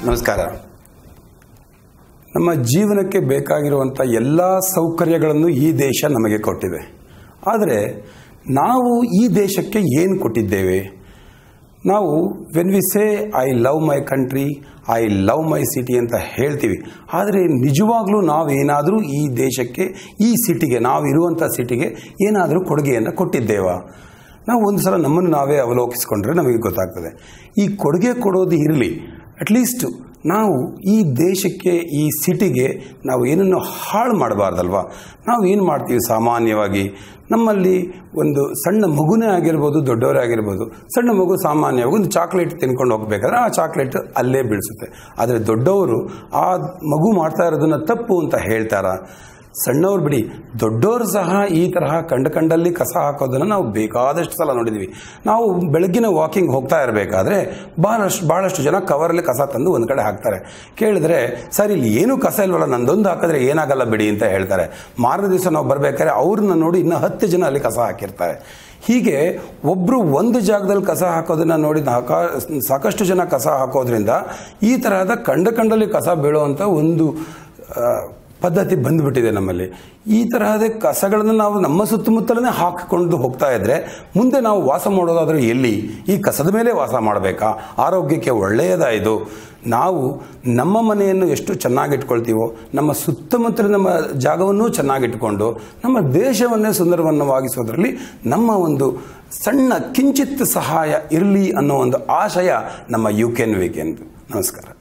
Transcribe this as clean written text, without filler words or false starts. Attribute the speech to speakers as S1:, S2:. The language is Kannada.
S1: ನಮಸ್ಕಾರ. ನಮ್ಮ ಜೀವನಕ್ಕೆ ಬೇಕಾಗಿರುವಂಥ ಎಲ್ಲ ಸೌಕರ್ಯಗಳನ್ನು ಈ ದೇಶ ನಮಗೆ ಕೊಟ್ಟಿದೆ. ಆದರೆ ನಾವು ಈ ದೇಶಕ್ಕೆ ಏನು ಕೊಟ್ಟಿದ್ದೇವೆ? ನಾವು when we say I love my country, I love my city ಅಂತ ಹೇಳ್ತೀವಿ. ಆದರೆ ನಿಜವಾಗ್ಲೂ ನಾವೇನಾದರೂ ಈ ದೇಶಕ್ಕೆ, ಈ ಸಿಟಿಗೆ, ನಾವಿರುವಂಥ ಸಿಟಿಗೆ ಏನಾದರೂ ಕೊಡುಗೆಯನ್ನು ಕೊಟ್ಟಿದ್ದೇವಾ? ನಾವು ಒಂದು ಸಲ ನಮ್ಮನ್ನು ನಾವೇ ಅವಲೋಕಿಸಿಕೊಂಡ್ರೆ ನಮಗೆ ಗೊತ್ತಾಗ್ತದೆ. ಈ ಕೊಡುಗೆ ಕೊಡೋದು ಇರಲಿ, ಅಟ್ಲೀಸ್ಟ್ ನಾವು ಈ ದೇಶಕ್ಕೆ, ಈ ಸಿಟಿಗೆ ನಾವು ಏನನ್ನು ಹಾಳು ಮಾಡಬಾರ್ದಲ್ವ? ನಾವು ಏನು ಮಾಡ್ತೀವಿ ಸಾಮಾನ್ಯವಾಗಿ? ನಮ್ಮಲ್ಲಿ ಒಂದು ಸಣ್ಣ ಮಗುನೇ ಆಗಿರ್ಬೋದು, ದೊಡ್ಡವರೇ ಆಗಿರ್ಬೋದು, ಸಣ್ಣ ಮಗು ಸಾಮಾನ್ಯವಾಗಿ ಒಂದು ಚಾಕ್ಲೇಟ್ ತಿನ್ಕೊಂಡು ಹೋಗ್ಬೇಕಾದ್ರೆ ಆ ಚಾಕ್ಲೇಟ್ ಅಲ್ಲೇ ಬೀಳಿಸುತ್ತೆ. ಆದರೆ ದೊಡ್ಡವರು ಆ ಮಗು ಮಾಡ್ತಾ ಇರೋದನ್ನು ತಪ್ಪು ಅಂತ ಹೇಳ್ತಾರ? ಸಣ್ಣವ್ರು ಬಿಡಿ, ದೊಡ್ಡವರು ಸಹ ಈ ತರಹ ಕಂಡಲ್ಲಿ ಕಸ ಹಾಕೋದನ್ನು ನಾವು ಬೇಕಾದಷ್ಟು ಸಲ ನೋಡಿದ್ವಿ. ನಾವು ಬೆಳಗ್ಗಿನ ವಾಕಿಂಗ್ ಹೋಗ್ತಾ ಇರಬೇಕಾದ್ರೆ ಭಾಳಷ್ಟು ಜನ ಕವರಲ್ಲಿ ಕಸ ತಂದು ಒಂದು ಕಡೆ ಹಾಕ್ತಾರೆ. ಕೇಳಿದ್ರೆ ಸರ್ ಇಲ್ಲಿ ಏನೂ ಕಸ ಇಲ್ವಲ್ಲ, ನಂದೊಂದು ಹಾಕಿದ್ರೆ ಏನಾಗಲ್ಲ ಬಿಡಿ ಅಂತ ಹೇಳ್ತಾರೆ. ಮಾರನೇ ದಿವಸ ನಾವು ಬರಬೇಕಾದ್ರೆ ಅವ್ರನ್ನ ನೋಡಿ ಇನ್ನೂ 10 ಜನ ಅಲ್ಲಿ ಕಸ ಹಾಕಿರ್ತಾರೆ. ಹೀಗೆ ಒಬ್ಬರು ಒಂದು ಜಾಗದಲ್ಲಿ ಕಸ ಹಾಕೋದನ್ನು ನೋಡಿ ಸಾಕಷ್ಟು ಜನ ಕಸ ಹಾಕೋದ್ರಿಂದ ಈ ತರಹದ ಕಂಡಲ್ಲಿ ಕಸ ಬೀಳುವಂಥ ಒಂದು ಪದ್ಧತಿ ಬಂದುಬಿಟ್ಟಿದೆ ನಮ್ಮಲ್ಲಿ. ಈ ತರಹದ ಕಸಗಳನ್ನು ನಾವು ನಮ್ಮ ಸುತ್ತಮುತ್ತಲೇ ಹಾಕಿಕೊಂಡು ಹೋಗ್ತಾ ಇದ್ದರೆ ಮುಂದೆ ನಾವು ವಾಸ ಮಾಡೋದಾದರೂ ಎಲ್ಲಿ? ಈ ಕಸದ ಮೇಲೆ ವಾಸ ಮಾಡಬೇಕಾ? ಆರೋಗ್ಯಕ್ಕೆ ಒಳ್ಳೆಯದ ಇದು? ನಾವು ನಮ್ಮ ಮನೆಯನ್ನು ಎಷ್ಟು ಚೆನ್ನಾಗಿಟ್ಕೊಳ್ತೀವೋ, ನಮ್ಮ ಸುತ್ತಮುತ್ತಲಿನ ನಮ್ಮ ಜಾಗವನ್ನು ಚೆನ್ನಾಗಿಟ್ಕೊಂಡು ನಮ್ಮ ದೇಶವನ್ನೇ ಸುಂದರವನ್ನವಾಗಿಸೋದ್ರಲ್ಲಿ ನಮ್ಮ ಒಂದು ಸಣ್ಣ ಕಿಂಚಿತ್ ಸಹಾಯ ಇರಲಿ ಅನ್ನೋ ಒಂದು ಆಶಯ ನಮ್ಮ ಯು ಕ್ಯಾನ್ ವಿ ಕ್ಯಾನ್. ನಮಸ್ಕಾರ.